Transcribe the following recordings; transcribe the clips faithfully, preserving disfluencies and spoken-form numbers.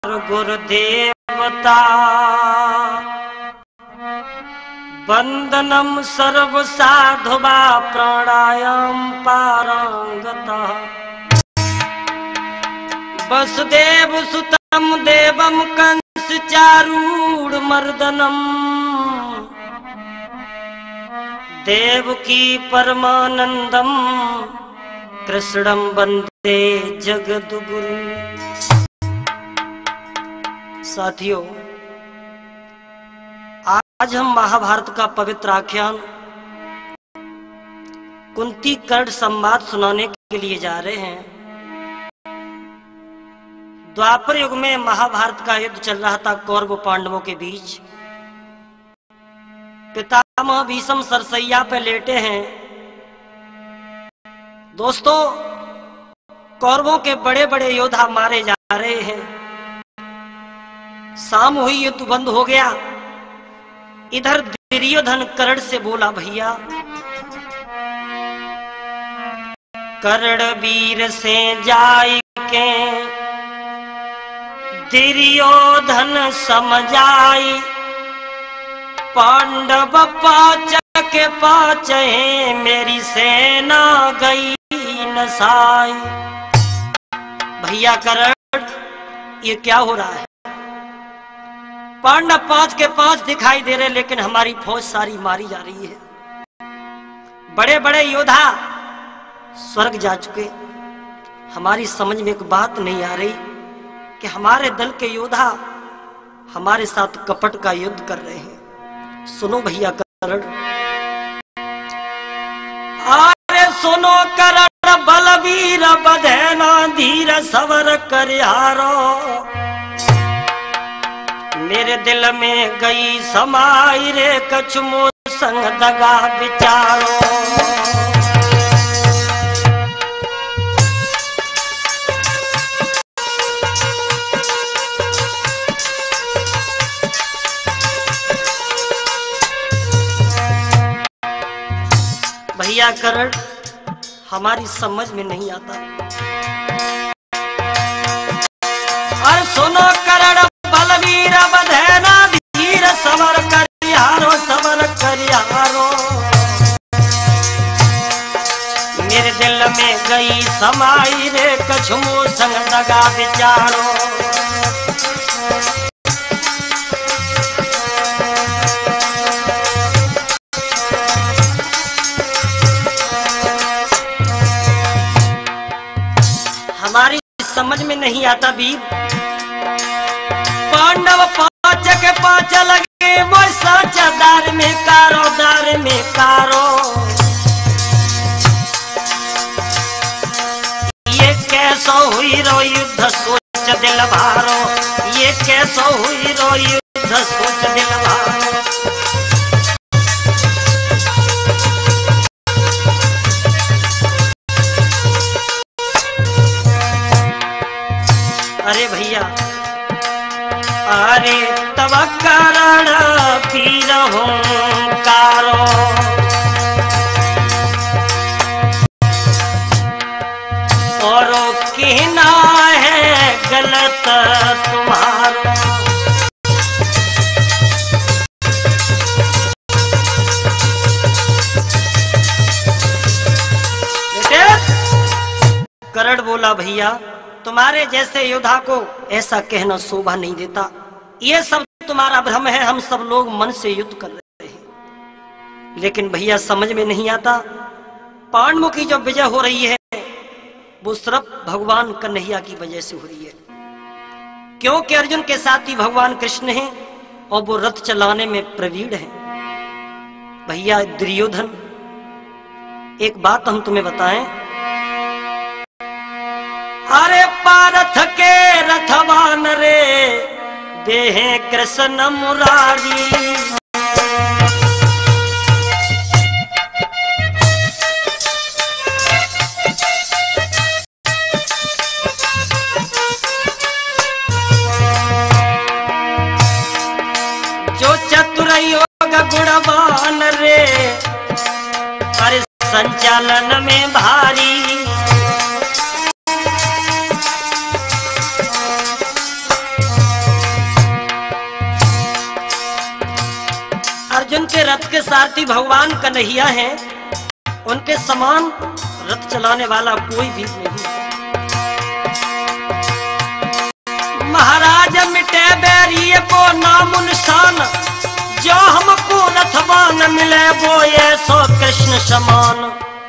गुरुदेवता वंदनम सर्व साधुवा प्राणायाम पारंगता वसुदेव सुतम देवम कंस चारूढ़ मर्दनम देवकी परमानंदम कृष्णम वंदे जगद्गुरु। साथियों, आज हम महाभारत का पवित्र आख्यान कुंती कर्ण संवाद सुनाने के लिए जा रहे हैं। द्वापर युग में महाभारत का युद्ध चल रहा था कौरव पांडवों के बीच। पितामह भीष्म सरसैया पे लेटे हैं। दोस्तों, कौरवों के बड़े बड़े योद्धा मारे जा रहे हैं। शाम हुई, युद्ध बंद हो गया। इधर दुर्योधन कर्ण से बोला, भैया कर्ण वीर से जाई के दुर्योधन समझाई पांडव पांच के पांच मेरी सेना गई नसाई। भैया कर्ण, ये क्या हो रहा है? पांडव पांच के पांच दिखाई दे रहे, लेकिन हमारी फौज सारी मारी जा रही है। बड़े बड़े योद्धा स्वर्ग जा चुके। हमारी समझ में एक बात नहीं आ रही कि हमारे दल के योद्धा हमारे साथ कपट का युद्ध कर रहे हैं। सुनो भैया कर्ण, अरे सुनो कर्ण, बलवीर बधैना धीर सवर करिहारो मेरे दिल में गई समाई रे कछुमो संग दगा विचारो। भैया कर्ण, हमारी समझ में नहीं आता। और सुनो कर्ण, बलवीर बधैना धीर सवर करिहारो सवर करिहारो मेरे दिल में गई समाई रे कछुमो संग दगा विचारो। हमारी समझ में नहीं आता वीर। पांडव पांच के पांच लगे वो साचा दार में कारो दार में कारो। ये कैसो हुई रो युद्ध सोच दिल भारो। ये कैसो हुई रो युद्ध सोच दिल भारो। अरे भैया, अरे तब करण पीर हुंकारो और कहना है गलत तुम्हारो। कर्ण बोला, भैया तुम्हारे जैसे योद्धा को ऐसा कहना शोभा नहीं देता। ये सब तुम्हारा भ्रम है। हम सब लोग मन से युद्ध कर रहे हैं। लेकिन भैया समझ में नहीं आता, पांडवों की जो विजय हो रही है वो सिर्फ भगवान कन्हैया की वजह से हो रही है, क्योंकि अर्जुन के साथ ही भगवान कृष्ण हैं और वो रथ चलाने में प्रवीण हैं। भैया दुर्योधन, एक बात हम तुम्हें बताएं। अरे पारथ के रथवान रे देहे कृष्ण मुरारी। जो चतुर योग गुणवान रे अरे संचालन में भारी। अर्जुन के रथ के सारथी भगवान कन्हैया हैं, उनके समान रथ चलाने वाला कोई भी नहीं। महाराज मिटे बैरिए को नाम निशान, जो हमको रथवान मिले वो ये सो कृष्ण समान।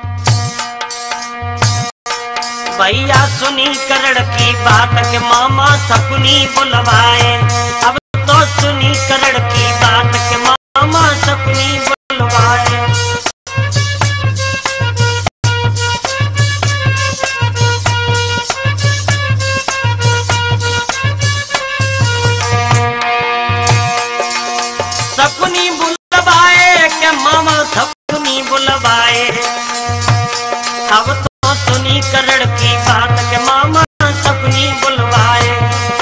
भैया सुनी करण की बात के मामा सपनी बुलवाए, अब तो सुनी करण की बात के मामा सपनी बुलवाए। सपनी बुलवाए के मामा सपनी बुलवाए, अब तो सुनी करण की बात के मामा सपनी बुलवाए।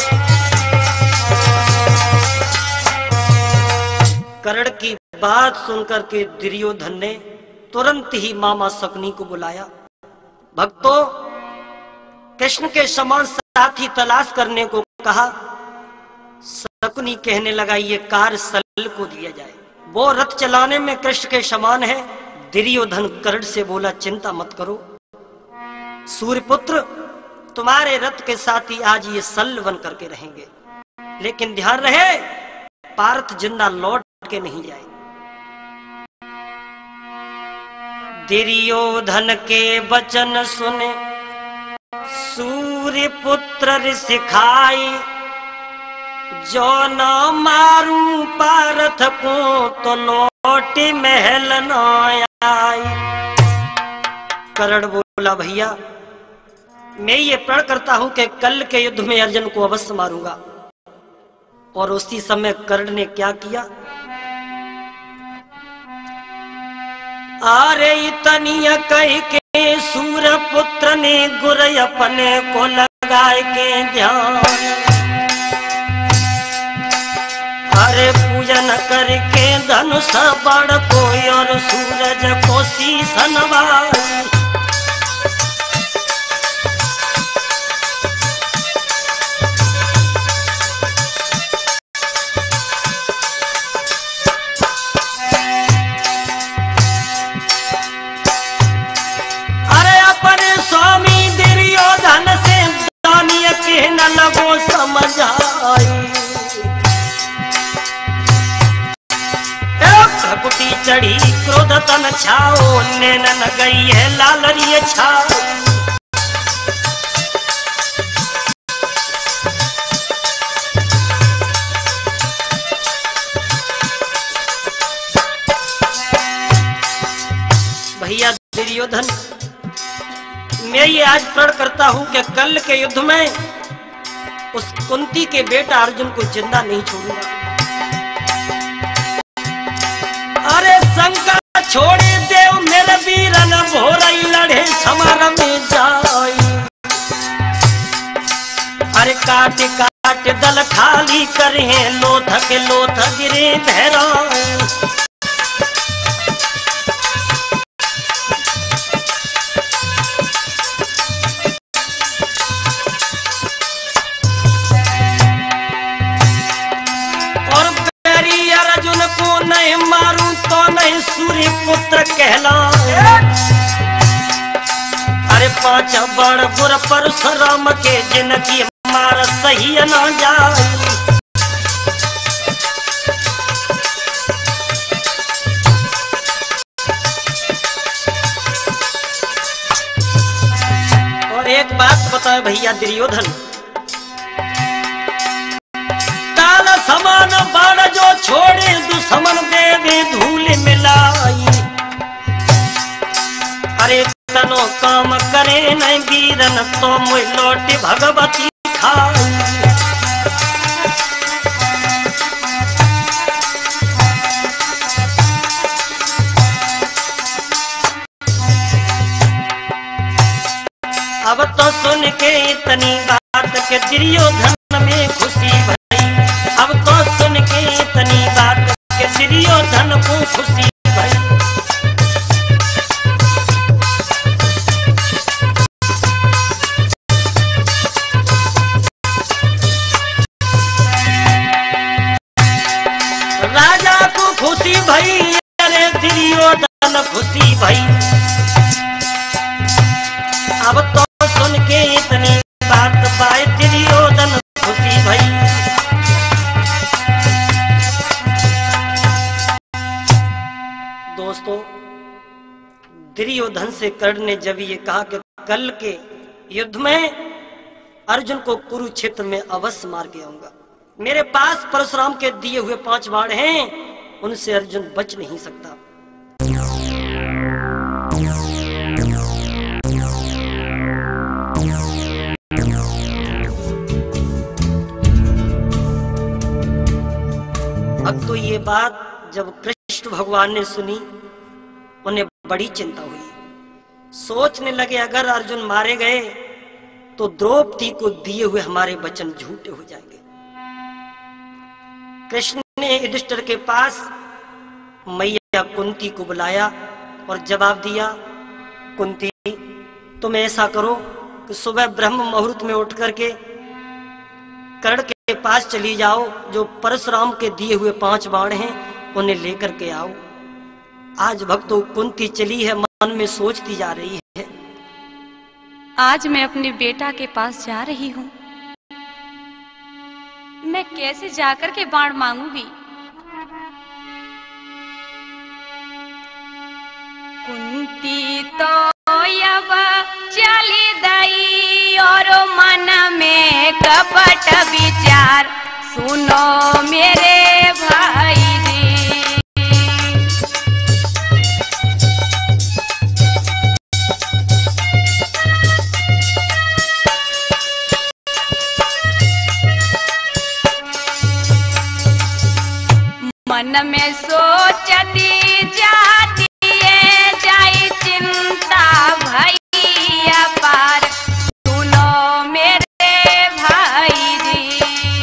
करण की बात सुनकर के दुर्योधन ने तुरंत ही मामा शकुनी को बुलाया। भक्तों, कृष्ण के समान साथी तलाश करने को कहा। शकुनी कहने लगा ये कार्य सल को दिया जाए, वो रथ चलाने में कृष्ण के समान है। दुर्योधन कर्ण से बोला चिंता मत करो सूर्यपुत्र, तुम्हारे रथ के साथी आज ये सल बन करके रहेंगे, लेकिन ध्यान रहे पार्थ जिंदा लौट के नहीं जाए। दुर्योधन के वचन सुने सूर्यपुत्र ऋषि खाई, जो न मारू पार्थ को तो लौटी महल न आई। कर्ण बोला भैया मैं ये प्रण करता हूं कि कल के युद्ध में अर्जुन को अवश्य मारूंगा। और उसी समय कर्ण ने क्या किया, अरे इतनी कह के सूर्यपुत्र ने गुर अपने को लगाए के ध्यान, अरे पूजन करके धनुष बड़ को और सूरज को शीश नवाई। अरे अपने स्वामी दुर्योधन से दानिय के न लगो समझ आई, कुटी चढ़ी क्रोध तन छाओ, नैनन गई है लालरिय छाओ। भैया दुर्योधन मैं ये आज प्रण करता हूं कि कल के युद्ध में उस कुंती के बेटा अर्जुन को जिंदा नहीं छोड़ूंगा। अरे शंका छोड़े देव मेरे वीरन भोरई लड़े समार में जाई, अरे काट काट दल खाली करे लोथ के लोथ गिरे भैरा। नहीं मारू तो नहीं सूर्यपुत्र कहलाए, अरे पांच बड़ बुर परशुराम के जिनकी मार सही न जाए। और एक बात बताओ भैया दुर्योधन, समान बाण जो छोड़े दुश्मन देवे धूल मिलाई, अरे तनो काम करे नहीं वीरन तो मुझ लौट भगवती खाई। अब तो सुन के इतनी बात के दुर्योधन में खुशी भई, अब तो सुन के इतनी बात के दुर्योधन को खुशी भई। राजा को खुशी भई दुर्योधन खुशी भई। अब तो सुन के इतनी बात पाए दुर्योधन खुशी भई। दोस्तों, दुर्योधन से कर्ण ने जब ये कहा कि कल के युद्ध में अर्जुन को कुरुक्षेत्र में अवश्य मार के आऊंगा, मेरे पास परशुराम के दिए हुए पांच बाण हैं, उनसे अर्जुन बच नहीं सकता। अब तो ये बात जब कृष्ण भगवान ने सुनी, उन्हें बड़ी चिंता हुई। सोचने लगे अगर अर्जुन मारे गए तो द्रौपदी को दिए हुए हमारे वचन झूठे हो जाएंगे। कृष्ण ने युधिष्ठिर के पास मैया कुंती को बुलाया और जवाब दिया, कुंती तुम ऐसा करो कि सुबह ब्रह्म मुहूर्त में उठ करके कर्ण के पास चली जाओ, जो परशुराम के दिए हुए पांच बाण हैं उन्हें लेकर के आओ। आज भक्तों कुंती चली है, मन में सोचती जा रही है, आज मैं अपने बेटा के पास जा रही हूँ, मैं कैसे जाकर के बाण मांगूंगी। कुंती तो अब चली गई और मन में कपट विचार, सुनो मेरे भाई जी। मन में सोचती जाती है जाई चिंता भैया पार, सुनो मेरे भाई जी।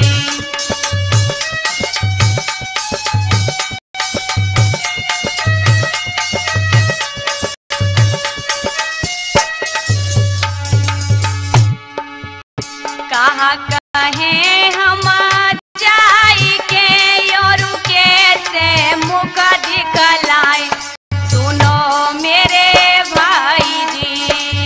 कहाँ कहें हम जाई के और कैसे मुख दिखलाए, सुनो मेरे भाई जी।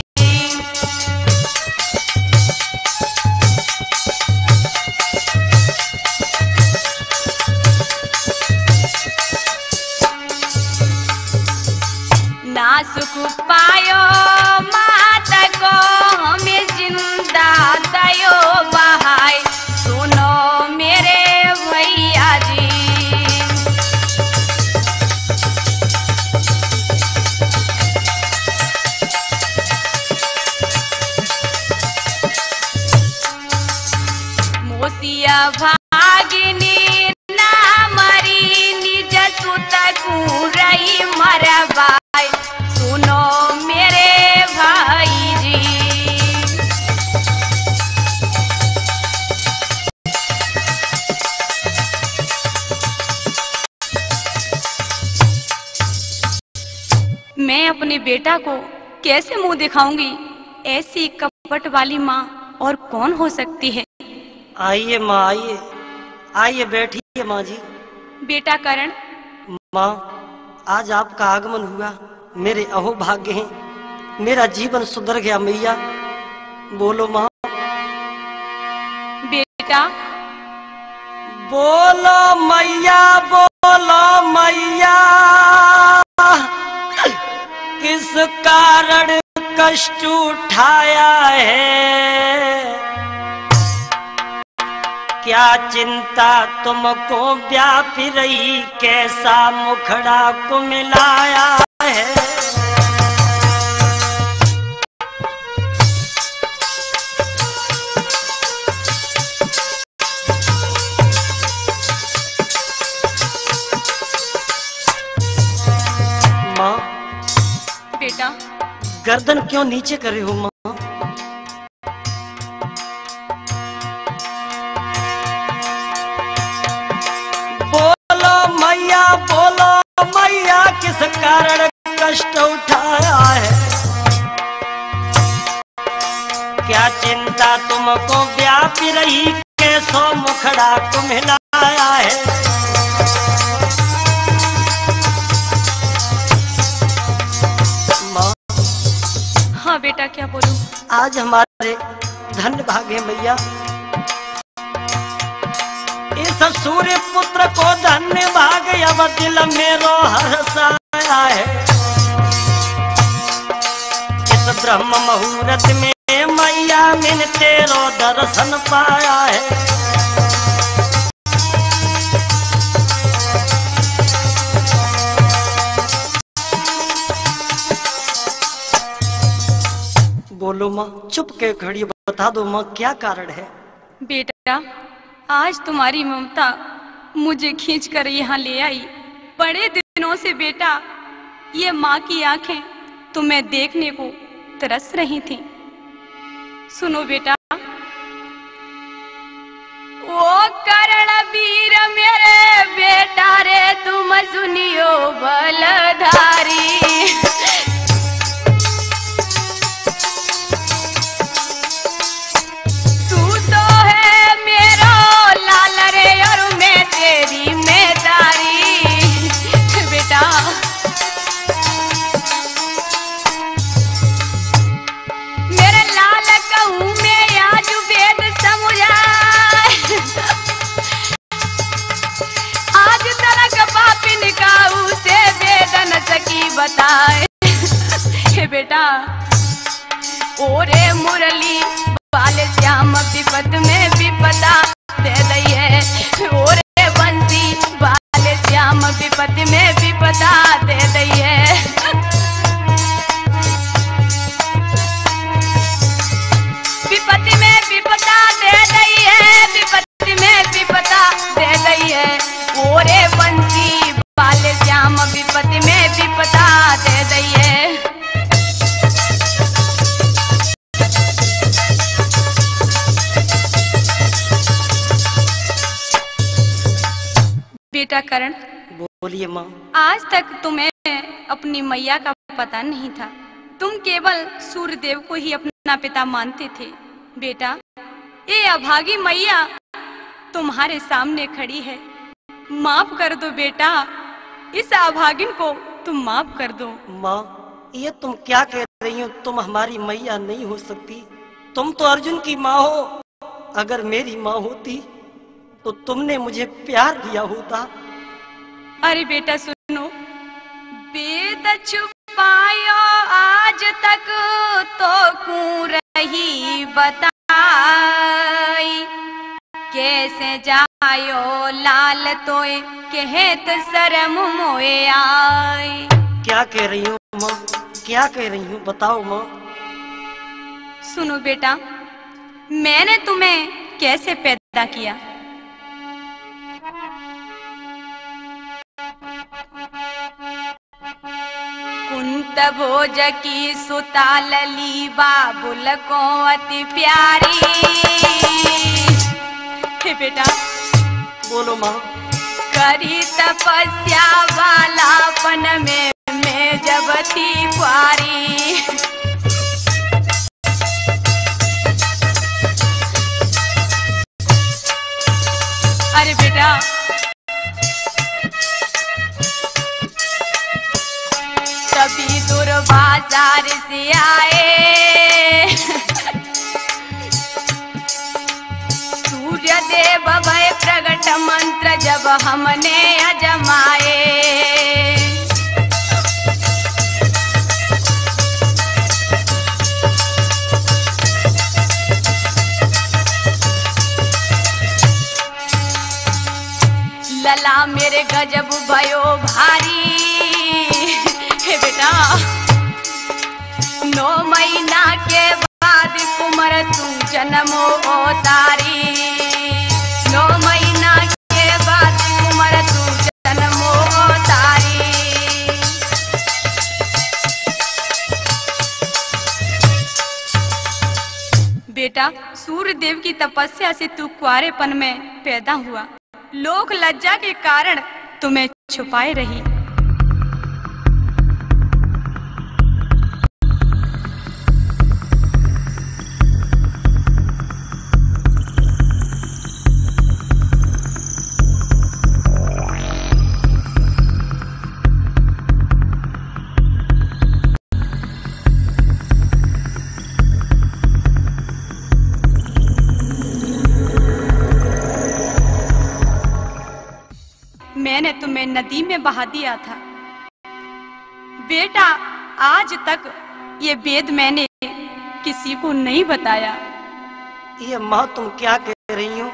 ना सुख पायो मात को हमें जिंदा दयो बहाय, सुनो मेरे भैया जी। मोसिया भागिनी ना मरी निज सुत कुरई मरबाई, सुनो मेरे भाई जी। मैं अपने बेटा को कैसे मुंह दिखाऊंगी, ऐसी कपट वाली माँ और कौन हो सकती है। आइए माँ, आइए आइए बैठिए माँ जी। बेटा करण। माँ, आज आपका आगमन हुआ, मेरे अहोभाग्य हैं, मेरा जीवन सुधर गया मैया। बोलो माँ। बेटा बोलो मैया, बोलो मैया, किस कारण कष्ट उठाया है, क्या चिंता तुमको व्यापी रही, कैसा मुखड़ा को मिलाया है। माँ। बेटा गर्दन क्यों नीचे कर रही हो माँ? बोलो मैया, बोलो मैया, किस कारण कष्ट उठाया है, क्या चिंता तुमको व्यापी रही, कैसो मुखड़ा को मिलाया है। बेटा क्या बोलूं? आज हमारे धन्य भागे मैया, इस सूर्य पुत्र को धन्य भाग अब दिल मेरो हर्षाया है। इस ब्रह्म मुहूर्त में मैया मैंने तेरो दर्शन पाया है। बोलो माँ, चुप के खड़ी, बता दो माँ क्या कारण है? बेटा आज तुम्हारी ममता मुझे खींच कर यहाँ ले आई। बड़े दिनों से बेटा ये माँ की आंखें तुम्हें देखने को तरस रही थी। सुनो बेटा, ओ कर्ण वीर मेरे बेटा रे तुम सुनियो बलधारी। बताए हे बेटा, ओरे मुरली वाले श्याम विपद में विपदा दे दई है। ओरे बंसी वाले श्याम विपद में विपदा दे दई है। विपत्ति में विपदा दे दई है, विपत्ति में विपदा दे दई है। ओरे बंसी वाले श्याम विपत्ति में विपदा दे दई है। बेटा करण, बोलिए माँ। आज तक तुम्हें अपनी मैया का पता नहीं था। तुम केवल सूर्यदेव को ही अपना पिता मानते थे। बेटा ये अभागी मैया तुम्हारे सामने खड़ी है, माफ कर दो बेटा, इस अभागिन को तुम माफ कर दो। माँ ये तुम क्या कह रही हो? तुम हमारी मैया नहीं हो सकती। तुम तो अर्जुन की माँ हो। अगर मेरी माँ होती तो तुमने मुझे प्यार दिया होता। अरे बेटा सुनो, वेद छुपायो आज तक तो क्यों रही बताई। कैसे जायो लाल तोए कहत शर्म मोए आई। क्या कह रही हूँ माँ, क्या कह रही हूँ? बताओ माँ। सुनो बेटा, मैंने तुम्हें कैसे पैदा किया। कुंत भोज की सुता लली बाबुल को अति प्यारी। हे बेटा बोलो माँ। करी तपस्या वालापन में मैं जब थी कुआरी। अरे बेटा तभी दुर्बाजार से आए सूर्यदेव भय प्रगट मंत्र जब हमने अजमाए। लला मेरे गजब भयो भारी। हे बेटा नौ महीना के बाद कुमार तू जन्मो तारी। नौ महीना के बाद कुमार तू जन्मो तारी। बेटा सूर्यदेव की तपस्या से तू कुआरेपन में पैदा हुआ। लोक लज्जा के कारण तुम्हें छुपाए रही। मैंने तुम्हें नदी में बहा दिया था। बेटा, आज तक ये वेद मैंने किसी को नहीं बताया। ये माँ तुम क्या कह रही हो?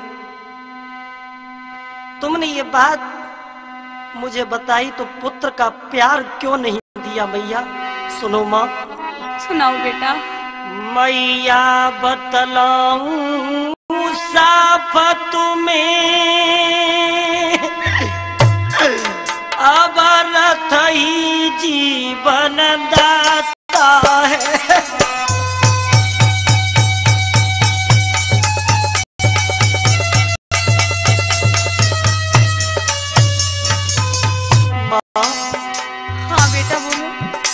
तुमने ये बात मुझे बताई तो पुत्र का प्यार क्यों नहीं दिया मैया? सुनो माँ। सुनाओ बेटा। मैया बतलाऊं साफ तुम्हें, अब रथ ही जीवन दाता है। हाँ बेटा बोलो।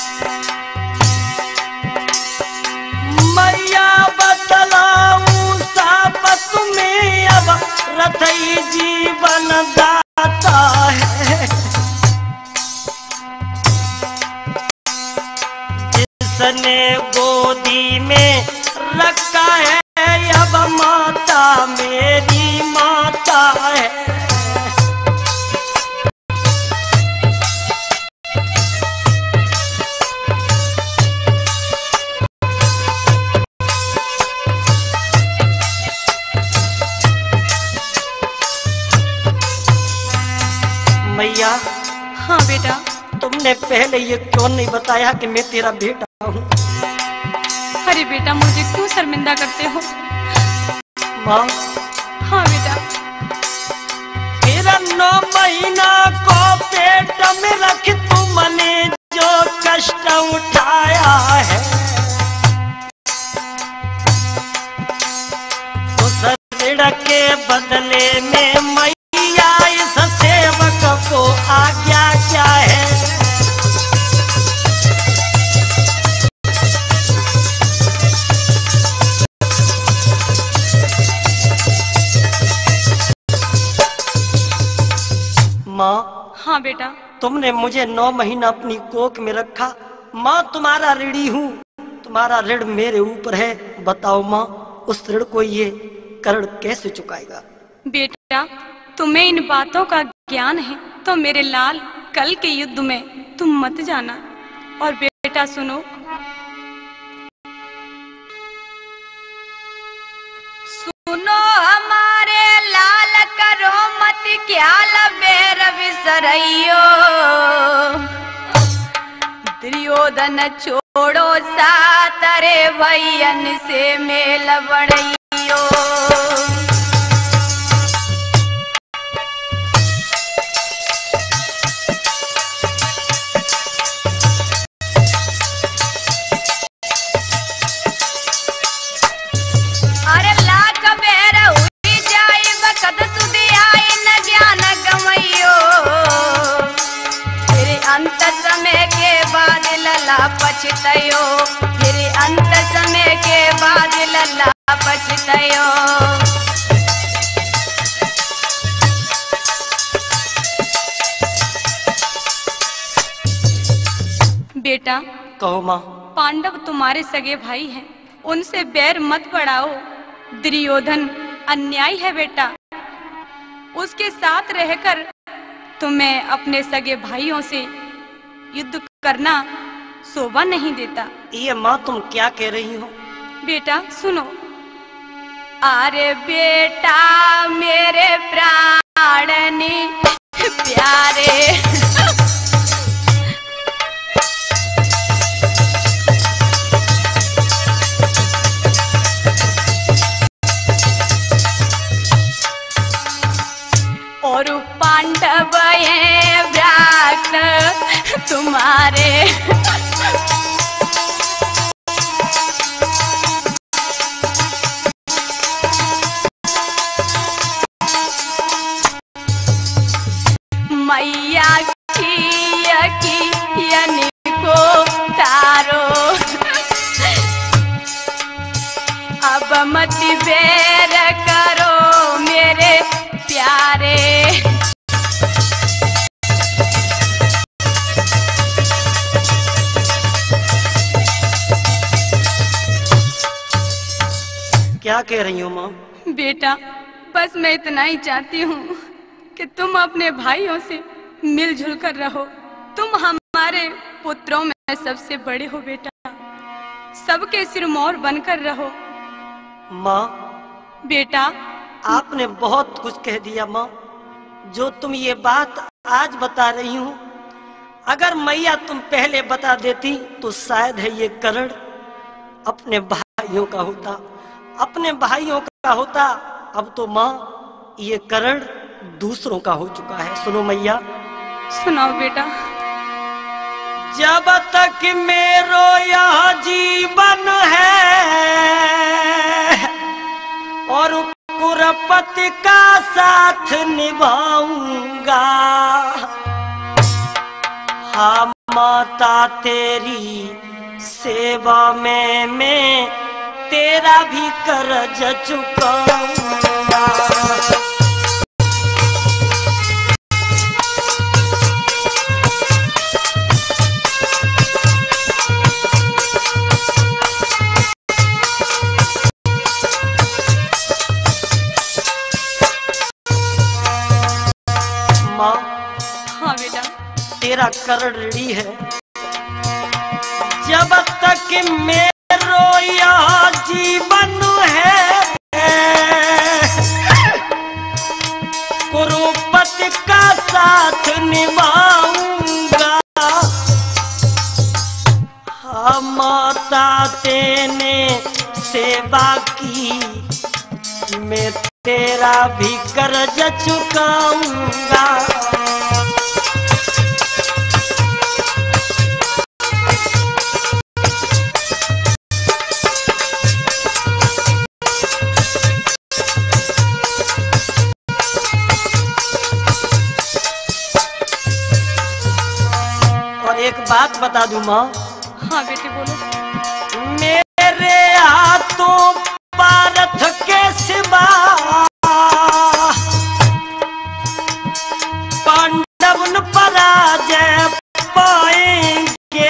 मैया बतलाऊं साफ तुम्हें, अब रथ ही जीवन दाता है। जिसने गोदी में रखा है, अब माता मेरी माता है। मैया। हाँ बेटा। तुमने पहले ये क्यों नहीं बताया कि मैं तेरा बेटा हूँ? अरे बेटा, मुझे क्यों शर्मिंदा करते हो? माँ। हाँ बेटा। तेरा नौ महीना को पेट में रख तुमने जो कष्ट उठाया है, उस ऋण के बदले में मैया इस सेवक को आज्ञा क्या है? माँ। हाँ बेटा। तुमने मुझे नौ महीना अपनी कोख में रखा। माँ, तुम्हारा ऋणी हूँ, तुम्हारा ऋण मेरे ऊपर है। बताओ माँ, उस ऋण को ये कर्ण कैसे चुकाएगा? बेटा, तुम्हें इन बातों का ज्ञान है तो मेरे लाल, कल के युद्ध में तुम मत जाना। और बेटा सुनो, सुनो हमारे लाल, करो मत क्या लबेर विसरइयो। दुर्योधन छोड़ो साथ, रे भैयन से मेल बढ़इयो। पछतयो, फिर अंत समय के बाद लल्ला पछतयो। बेटा। कहो माँ। पांडव तुम्हारे सगे भाई हैं, उनसे बैर मत बढ़ाओ। दुर्योधन अन्याय है बेटा, उसके साथ रहकर तुम्हें अपने सगे भाइयों से युद्ध करना शोभा नहीं देता। ये माँ तुम क्या कह रही हो? बेटा सुनो। अरे बेटा मेरे प्राणनी प्यारे, और पांडव हैं व्याघ्र तुम्हारे। मैया की यनी को तारो, अब मत बैर करो मेरे प्यारे। क्या कह रही हो माँ? बेटा बस मैं इतना ही चाहती हूँ कि तुम अपने भाइयों से मिलजुल कर रहो। तुम हमारे पुत्रों में सबसे बड़े हो बेटा, सबके सिरमौर बनकर रहो। माँ बेटा आपने बहुत कुछ कह दिया माँ। जो तुम ये बात आज बता रही हूँ, अगर मैया तुम पहले बता देती तो शायद है ये करण अपने भाइयों का होता, अपने भाइयों का होता। अब तो माँ ये करण दूसरों का हो चुका है। सुनो मैया। सुनाओ बेटा। जब तक मेरो यह जीवन है और कुरपति का साथ निभाऊंगा, हाँ माता तेरी सेवा में मैं तेरा भी कर्ज चुकाऊंगा। माँ हाँ बेटा। तेरा करण ऋणी है। जब तक मेरो यह जीवन है कुरुपति का साथ निभाऊंगा, हाँ माता तेने सेवा की मैं तेरा भी कर्ज चुकाऊंगा। और एक बात बता दूं माँ। हाँ बेटे बोलो। मेरे हाथों पारथ के सिवा पांडव न पराजय पाएंगे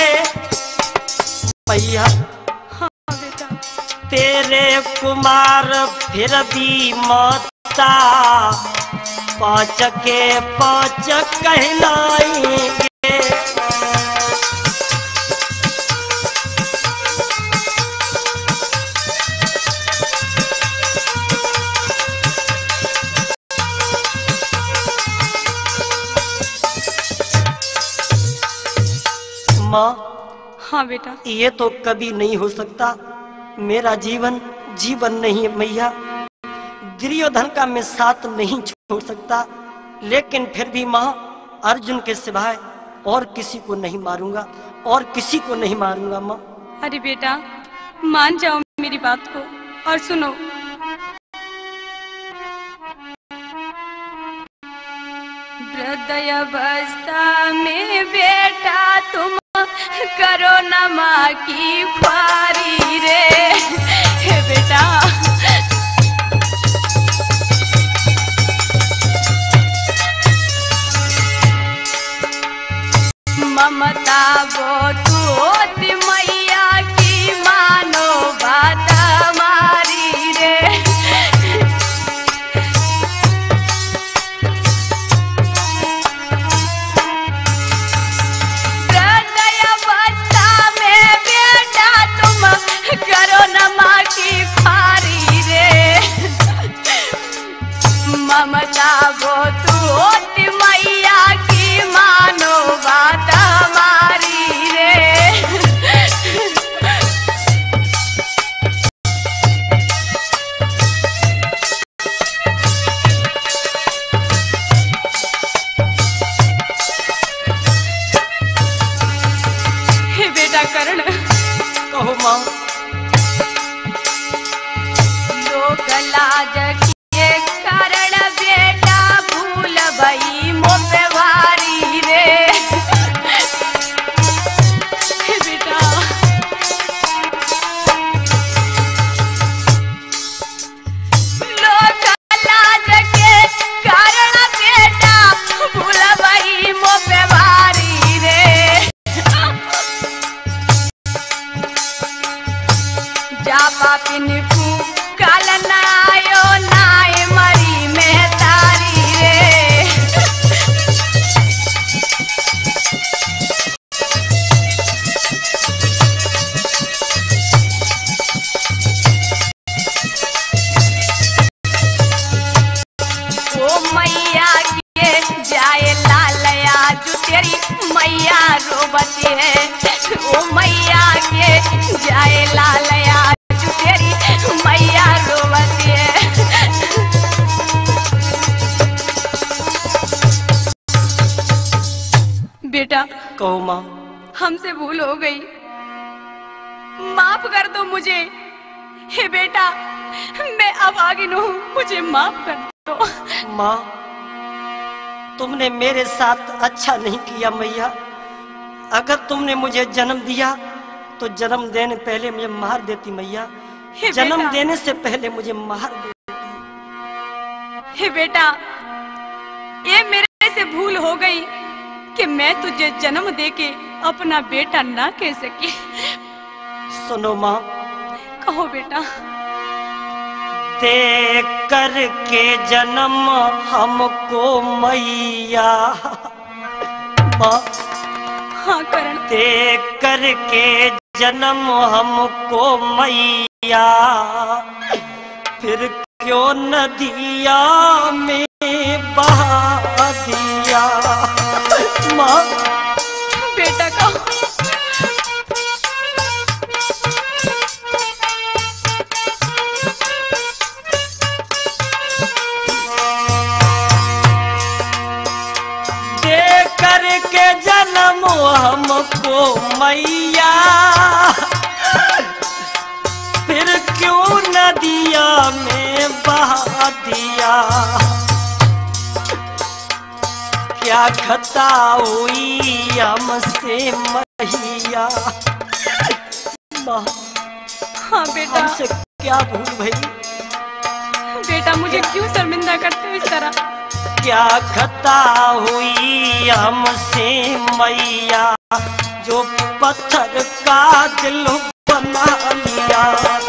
भैया। हाँ बेटा। तेरे कुमार फिर भी माता पांच के पांच कहलाएंगे। माँ हाँ बेटा। ये तो कभी नहीं हो सकता। मेरा जीवन जीवन नहीं है मैया। दुर्योधन का मैं साथ नहीं छोड़ सकता, लेकिन फिर भी माँ अर्जुन के सिवाय और किसी को नहीं मारूंगा, और किसी को नहीं मारूंगा माँ। अरे बेटा मान जाओ मेरी बात को और सुनो। वृद्ध अवस्था में बेटा तुम करो न माँ की ख्वारी रे। हे बेटा ममता वो तू मैया की मानो बात हमारी रे। करो न माँ की ख्वारी रे। ममता वो तू मैया की मानो बात हमारी रे। हे बेटा करण। कहो माँ। लोक लाज के कारण बेटा भूल भई रोवती है। ओ मैया के जाए लालया तेरी मैया रोवती है। बेटा कहो माँ। हमसे भूल हो गई, माफ कर दो मुझे। हे बेटा मैं अभागिन हूँ, मुझे माफ कर दो। माँ तुमने मेरे साथ अच्छा नहीं किया मैया। अगर तुमने मुझे जन्म दिया तो जन्म देने पहले मुझे मार देती मैया। जन्म देने से पहले मुझे मार देती। हे बेटा ये मेरे से भूल हो गई कि मैं तुझे जन्म देके अपना बेटा ना कह सकी। सुनो माँ। कहो बेटा। दे करके जन्म हमको मैया। माँ हाँ करण। दे करके जन्म हमको मैया, फिर क्यों नदिया में बहा दिया। माँ बेटा कहो। दे करके जन्म हमको मैया, फिर क्यों नदिया में बहा दिया। क्या खता हुई हमसे मैया। माँ हाँ बेटा। हमसे क्या भूल भई। बेटा मुझे क्यों शर्मिंदा करते हो इस तरह। क्या खता हुई हमसे मैया, जो पत्थर का दिल बना लिया।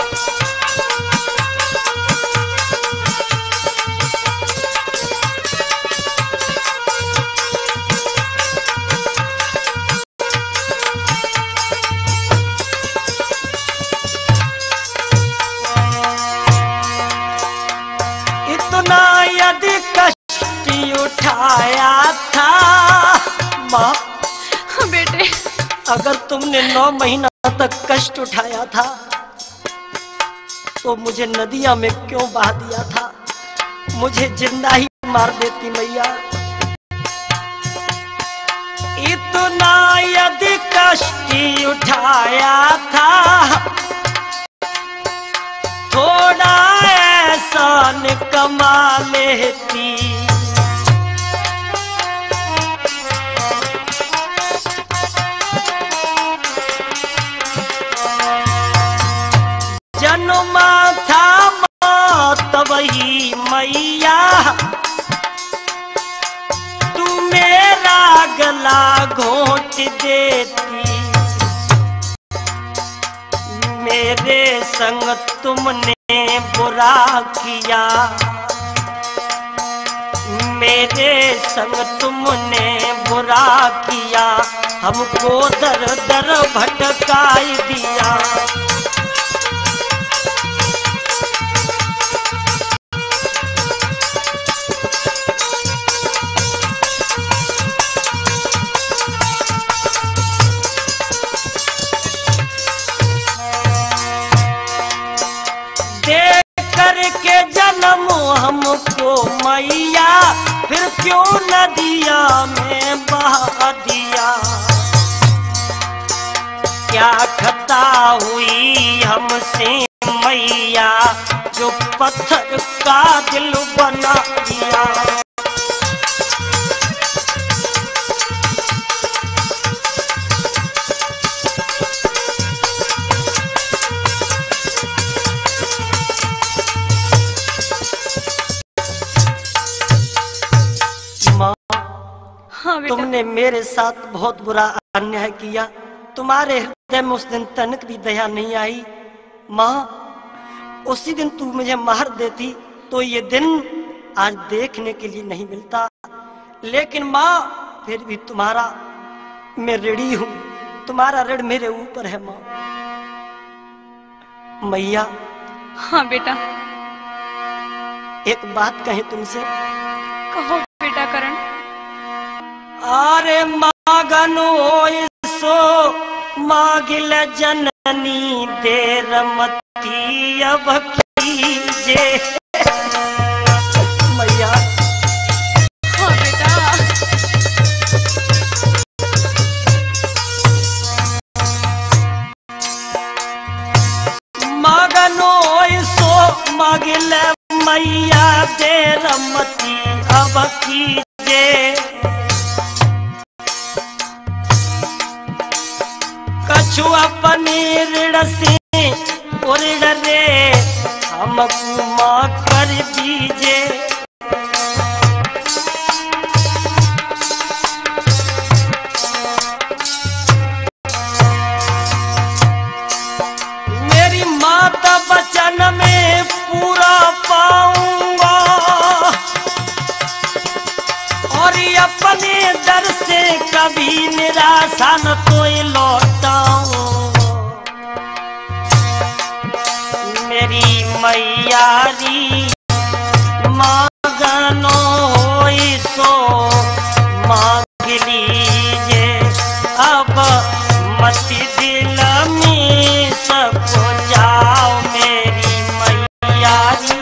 इतना यदि कष्ट उठाया था माँ। बेटे अगर तुमने नौ महीना तक कष्ट उठाया था तो मुझे नदिया में क्यों बहा दिया था। मुझे जिंदा ही मार देती मैया। इतना यदि कष्ट उठाया था, थोड़ा एहसान कमा लेती। जन्मा था मात वही मैया, तू मेरा गला घोंट देती। मेरे संग तुमने बुरा किया, मेरे संग तुमने बुरा किया। हमको दर दर भटकाई दिया। करके जन्म हमको मैया, फिर क्यों नदिया में बहा दिया। क्या खता हुई हमसे मैया, जो पत्थर का दिल बना दिया। हाँ तुमने मेरे साथ बहुत बुरा अन्याय किया। तुम्हारे हृदय में उस दिन तनिक भी दया नहीं आई। माँ उसी दिन तू मुझे मार देती तो ये दिन आज देखने के लिए नहीं मिलता। लेकिन माँ फिर भी तुम्हारा मैं ऋणी हूँ, तुम्हारा ऋण मेरे ऊपर है माँ। मैया। हाँ बेटा। एक बात कहे तुमसे। कहो बेटा करण। अरे मगन हो सो मागिल जननी देर मती अब कीजे। मैया हाँ बेटा। मगनो सो मागिल मैया देर मती अब कीजे। कछुआ पनीर से उड़ रे हमको माँ कर दीजे। मेरी माता वचन में पूरा पाऊंगा और अपने दर से कभी निराशा न कोई लौटाऊं। मेरी मैयारी मांगनो होई सो मांग लीजे। अब मत दिल में सबको जाओ मेरी मैयारी।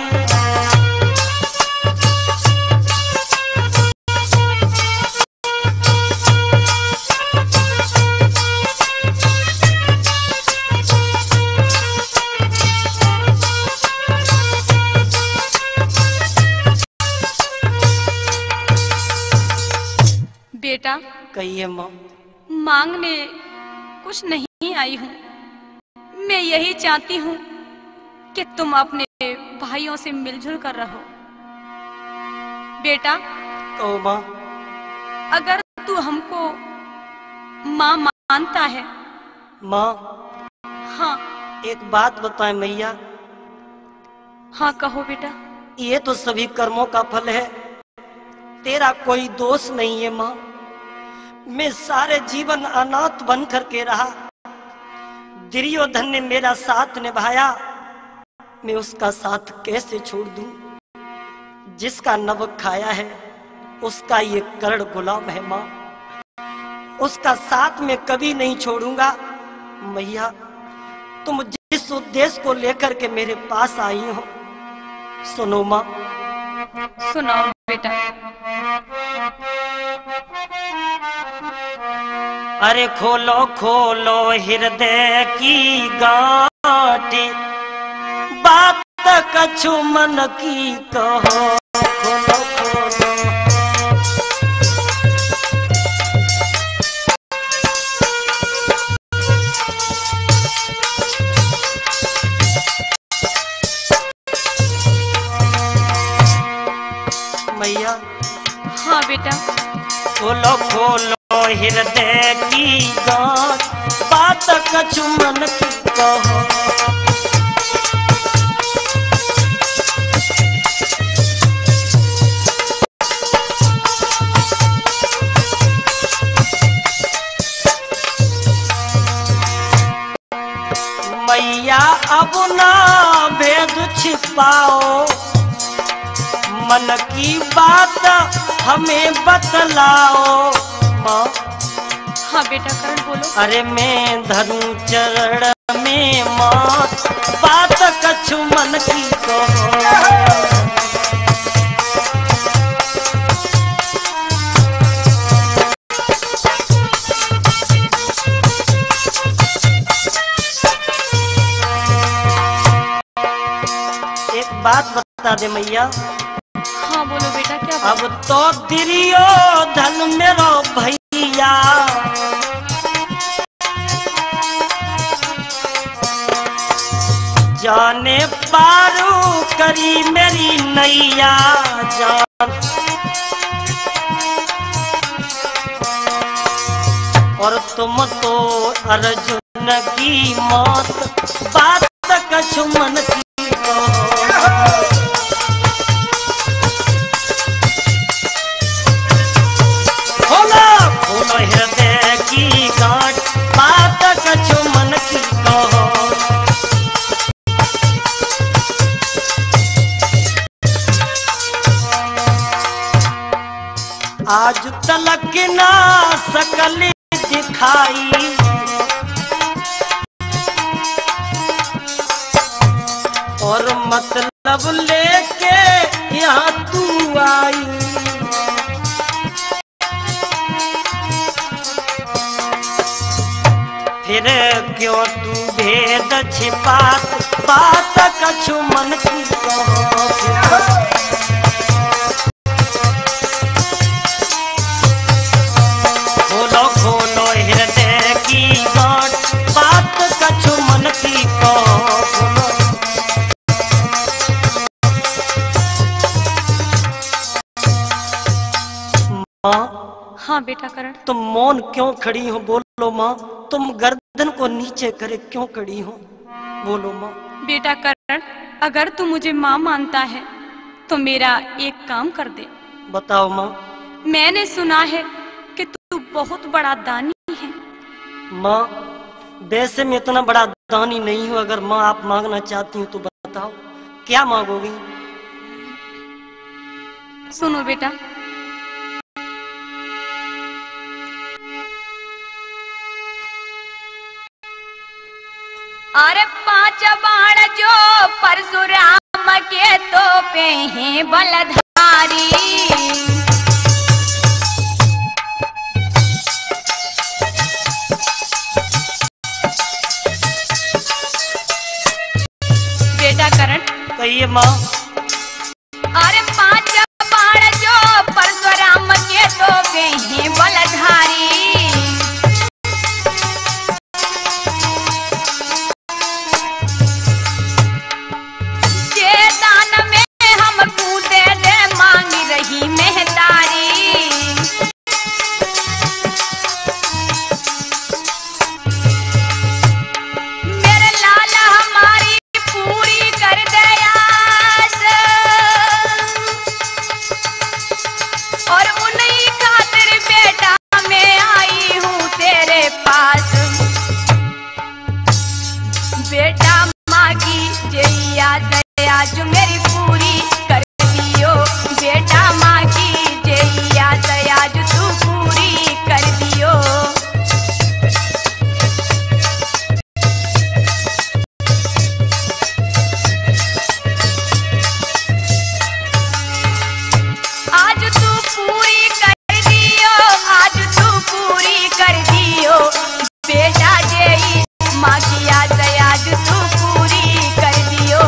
बेटा कहिए माँ। मांगने कुछ नहीं आई हूँ, मैं यही चाहती हूँ कि तुम अपने भाइयों से मिलजुल कर रहो। बेटा कहो माँ। अगर तू हमको माँ मानता है। माँ हाँ एक बात बताएं मैया। हाँ कहो बेटा। ये तो सभी कर्मों का फल है, तेरा कोई दोष नहीं है माँ। मैं सारे जीवन अनाथ बन करके रहा, दुर्योधन ने मेरा साथ निभाया, मैं उसका साथ कैसे छोड़ दूं? जिसका नमक खाया है उसका ये कर्ण गुलाम है माँ, उसका साथ मैं कभी नहीं छोड़ूंगा। मैया तुम जिस उद्देश्य को लेकर के मेरे पास आई हो, सुनो माँ। सुनाओ बेटा। अरे खोलो खोलो हृदय की गांठी, बात कछु मन की कहो। खोलो खोलो मैया। हाँ बेटा। खोलो खोलो हृदय की गांठ, बात कछु मन की कहो। मैया अब ना भेद छिपाओ, मन की बात हमें बतलाओ माँ। हाँ बेटा करण बोलो। अरे मैं धनु चरण में मात, बात कछु मन की कहो। एक बात बता दे मैया। हाँ बोलो बेटा क्या बात? अब तो दुर्योधन मेरो भैया, जाने पारू करी मेरी नैया जान। और तुम तो अर्जुन की मौत, बात कछु मन की कहो। हृदय की गांठ, बात कछु मन की कहो। आज तलक ना सकल दिखाई, और मतलब लेके यहाँ तू आई, फिर क्यों तू भेद छिपात बात कछु मन की कहो। खोलो खोलो हृदय की गांठ बात कछु मन की कहो। माँ, हाँ बेटा करण। तुम मौन क्यों खड़ी हो? बोलो माँ। तुम गर्दन को नीचे करे क्यों खड़ी हो? बोलो माँ। बेटा करण, अगर तू मुझे माँ मानता है तो मेरा एक काम कर दे। बताओ माँ। मैंने सुना है कि तू बहुत बड़ा दानी है। माँ, वैसे मैं इतना बड़ा दानी नहीं हूँ। अगर माँ आप मांगना चाहती हूँ तो बताओ क्या मांगोगी? सुनो बेटा, अरे पांच बाण जो परशुराम के तो पे हैं बलधारी, बेटा करण। कहिए माँ। अरे पांच बाण जो परशुराम के तो पे हैं बलधारी, जो मेरी पूरी कर दियो बेटा, माँ की जैया दया जो तू पूरी कर दियो। आज तू पूरी कर दियो, आज तू पूरी कर दियो बेटा, जय माँ की दया जो तू पूरी कर दियो।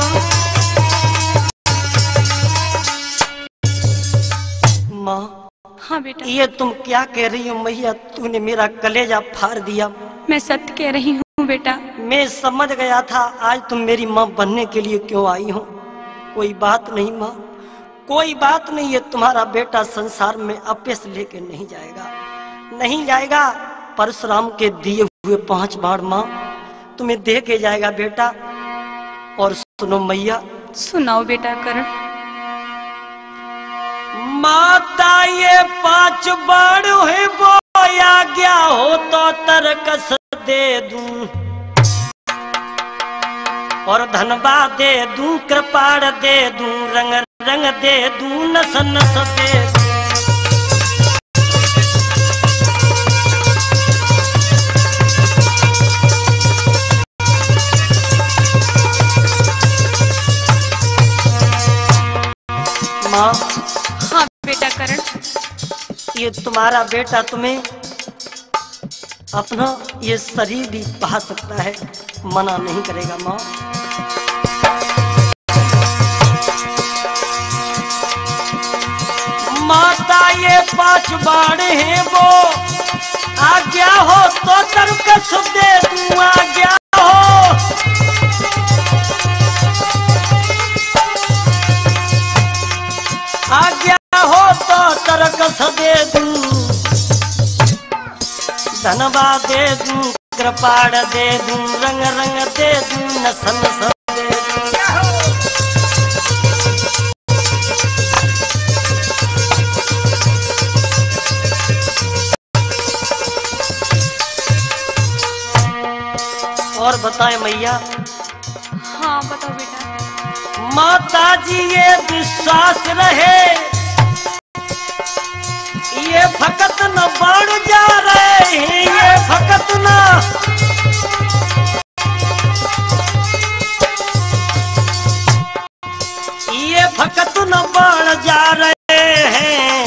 माँ, हाँ बेटा। ये तुम क्या कह रही हो? मैया, तूने मेरा कलेजा फाड़ दिया। मैं सत्य कह रही हूँ बेटा। मैं समझ गया था आज तुम मेरी माँ बनने के लिए क्यों आई हो। कोई बात नहीं माँ, कोई बात नहीं। ये तुम्हारा बेटा संसार में अपयश लेके नहीं जाएगा, नहीं जाएगा। परशुराम के दिए हुए पांच बाण माँ तुम्हें दे के जाएगा बेटा। और सुनो मैया। सुनाओ बेटा करण। माता ये पांच बाण है वो आज्ञा हो तो तरकस दे दूं, और धनबा दे दूं, कृपाण दे दूं, रंग रंग दे दूं, नस नस दे दूं। माँ। हाँ बेटा करण। ये तुम्हारा बेटा तुम्हें अपना ये शरीर भी बहा सकता है, मना नहीं करेगा माँ। माता ये पांच बाण हैं वो आज्ञा हो तो तरकस दे दूं, आज्ञा हो। आज्ञा हो तो तरकस दे दूं, धनबा दे दूं, कृपाण दे दूं, रंग रंग दे दूं, नस नस दे दूं। और बताएं मैया। हाँ बताओ बेटा। माता जी ये विश्वास रहे, ये भगत न बढ़ जा रहे हैं, ये भगत न अर्जुन बाण जा रहे हैं,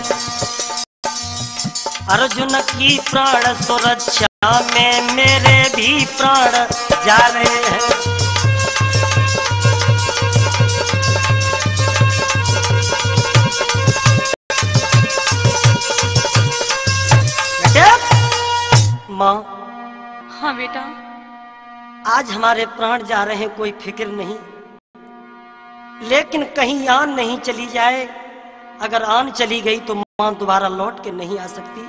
अर्जुन की प्राण सुरक्षा में मेरे भी प्राण जा रहे हैं। माँ। हाँ बेटा। आज हमारे प्राण जा रहे हैं, कोई फिक्र नहीं, लेकिन कहीं आन नहीं चली जाए। अगर आन चली गई तो मां दोबारा लौट के नहीं आ सकती।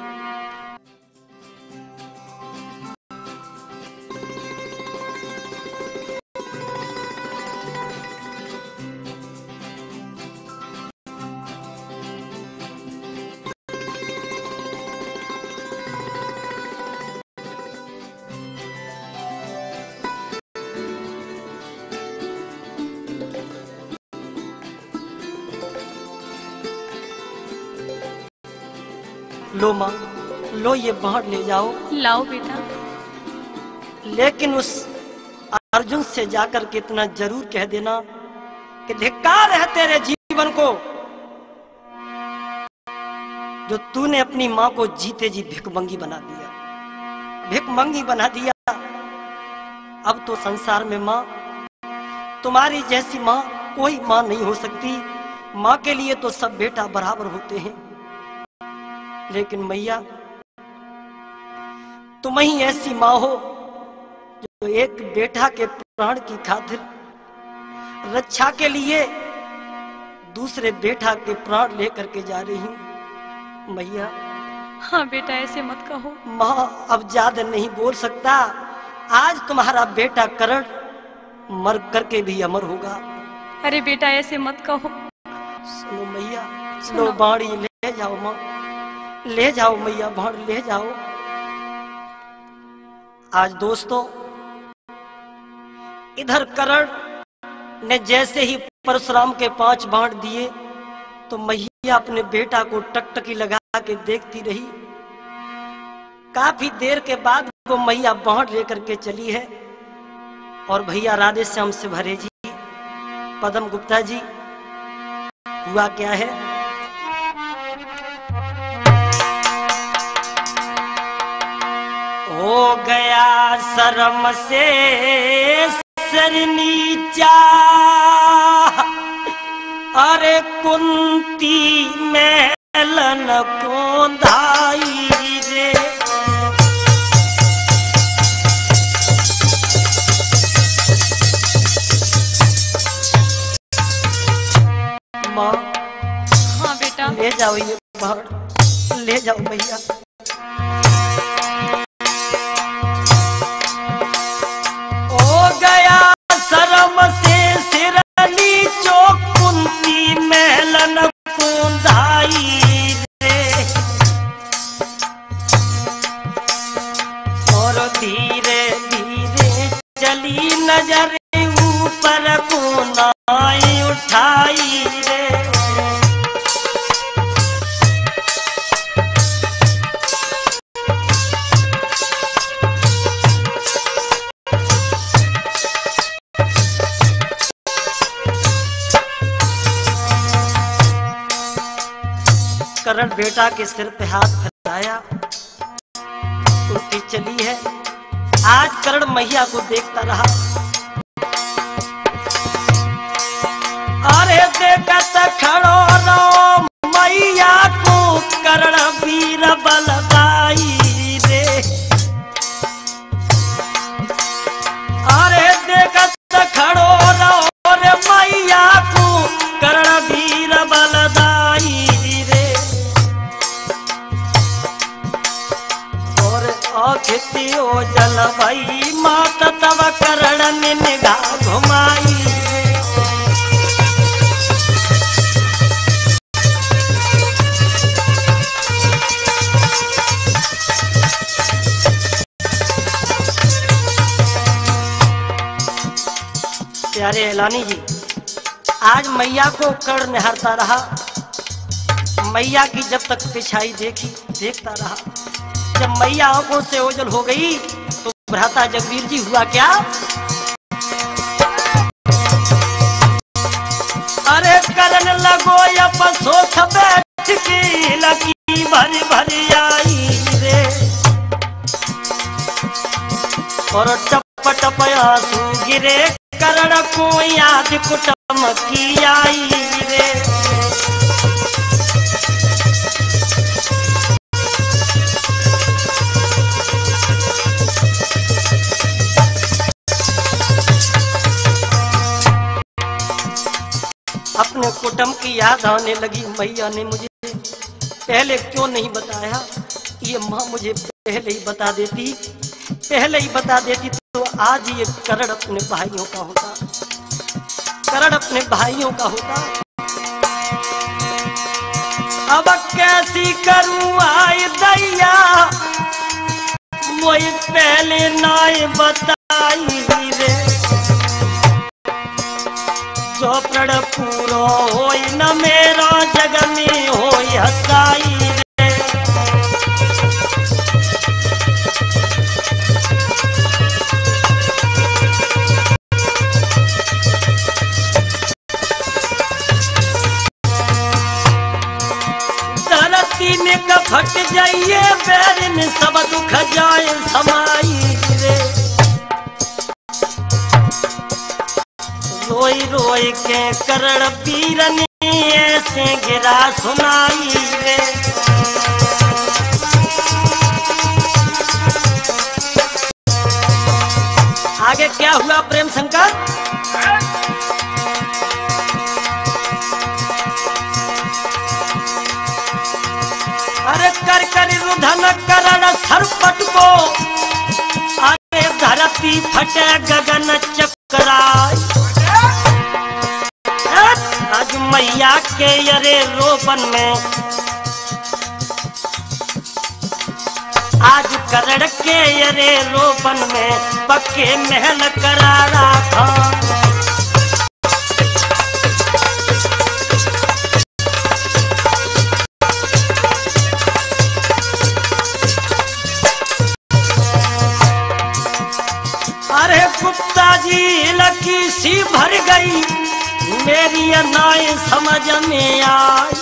लो माँ, लो ये बाण ले जाओ। लाओ बेटा। लेकिन उस अर्जुन से जाकर के इतना जरूर कह देना कि धिक्कार है तेरे जीवन को, जो तूने अपनी माँ को जीते जी भिखमंगी बना दिया, भिखमंगी बना दिया। अब तो संसार में माँ, तुम्हारी जैसी माँ कोई माँ नहीं हो सकती। माँ के लिए तो सब बेटा बराबर होते हैं, लेकिन मैया तुम ही ऐसी माँ हो जो एक बेटा के प्राण की खातिर रक्षा के लिए दूसरे बेटा के प्राण लेकर के जा रही हूँ। मैया। हाँ बेटा, ऐसे मत कहो। माँ अब ज्यादा नहीं बोल सकता। आज तुम्हारा बेटा करण मर करके भी अमर होगा। अरे बेटा ऐसे मत कहो। सुनो मैया, लो बाणी ले जाओ माँ, ले जाओ मैया, बाण ले जाओ। आज दोस्तों, इधर करण ने जैसे ही परशुराम के पांच बाण दिए तो मैया अपने बेटा को टकटकी लगा के देखती रही। काफी देर के बाद वो मैया बाण लेकर के चली है। और भैया राधे श्याम से भरे जी, पदम गुप्ता जी, हुआ क्या है? हो गया शर्म से सर नीचा, अरे कुंती मेलन को धाई रे। माँ। हाँ बेटा। ले जाओ ये बाण, ले जाओ भैया। हो गया शर्म से सिर नीचो, कुंती मेलन कुंधाई रे। और धीरे धीरे चली नजर ऊपर कुनाई उठाई रे। करण बेटा के सिर पे हाथ फैलाया, उल्टी चली है। आज करण मैया को देखता रहा। अरे देखत खड़ो रहो मैया को, करण वीर बलदाई रे। अरे देखत खड़ो रहो रे मैया को, करण वीर बलदाई रे। खेतियो जल भई मात तव करण ने निगाह घुमाई। प्यारे एलानी जी, आज मैया को कर्ण निहारता रहा। मैया की जब तक पिछाई देखी देखता रहा। जब मैया आंखों से ओझल हो गई तो भ्राता जगवीर जी, हुआ क्या? अरे करन लगो अफसोस बैठ की लगी भर भर आई रे, और टप टप आंसू गिरे करण को याद कुटम की आई रे। अपने कुटुंब की याद आने लगी। मैया ने मुझे पहले क्यों नहीं बताया, ये माँ मुझे पहले ही बता देती, पहले ही बता देती तो आज ये करण अपने भाइयों का होता, करण अपने भाइयों का होता। अब कैसी करूं आए दैया, वही पहले नाय बताई रे, जो प्रण पूरो होई न मेरा जग में होई हसाई रे। धरती में कफट जाइए बैर में सब दुख जाए समाई रे, रोई रोई के करण पीर ने ऐसे गिरा सुनाई रे। आगे क्या हुआ प्रेम शंकर? अरे कर कर रुधन करण सरपट को, अरे धरती फटे गगन चकराई, आज मैया के अरे रोपन में, आज करण के अरे रोपन में पक्के महल करारा था। अरे गुप्ता जी लकी सी भर गई, मेरी नाय समझ में आई,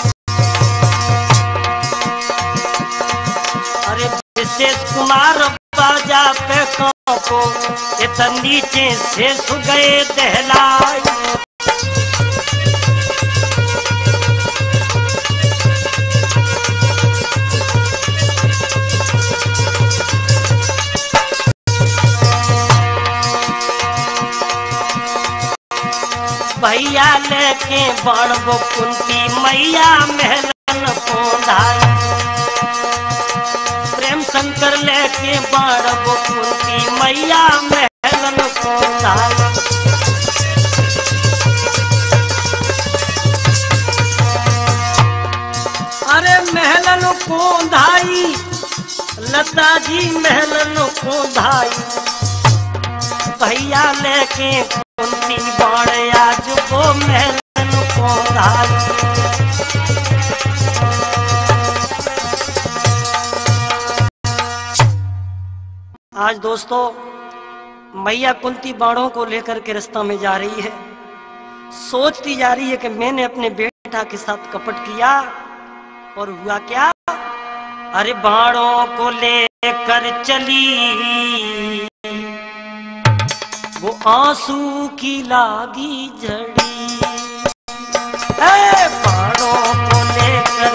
अरे विशेष कुमार बाजा पे को इतना नीचे से सु गए दहलाई, भैया लेके बड़बो कुंती मैया महलन को धाई, प्रेम शंकर लेके बड़बो कुंती मैया महलन को धाई। अरे महलन को धाई, लता जी महलन को धाई, भैया लेके कुंती बाण आज वो महलन को धाई। आज दोस्तों मैया कुंती बाणों को लेकर के रास्ता में जा रही है, सोचती जा रही है कि मैंने अपने बेटा के साथ कपट किया और हुआ क्या। अरे बाणों को लेकर चली वो आंसू की लागी झड़ी, है बाणों को लेकर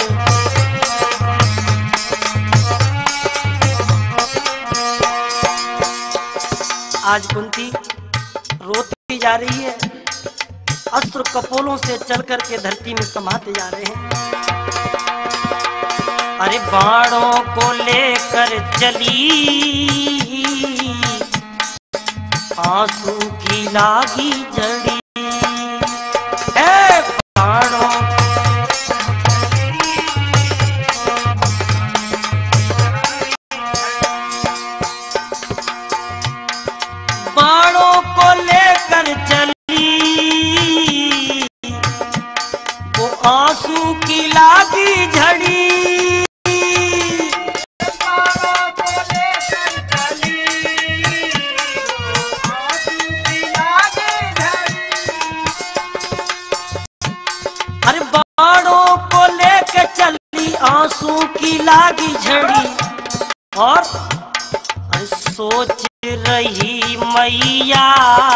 आज कुंती रोती जा रही है, अस्त्र कपोलों से चल करके धरती में समाते जा रहे हैं। अरे बाणों को लेकर चली आंसू की लागी जड़ी, है बाणों बाणों को लेकर चली वो आंसू की लागी झड़ी, की लागी झड़ी और सोच रही मैया,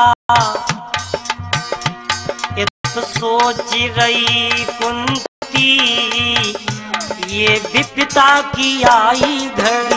तो सोच रही कुंती ये विपदा की आई घड़ी।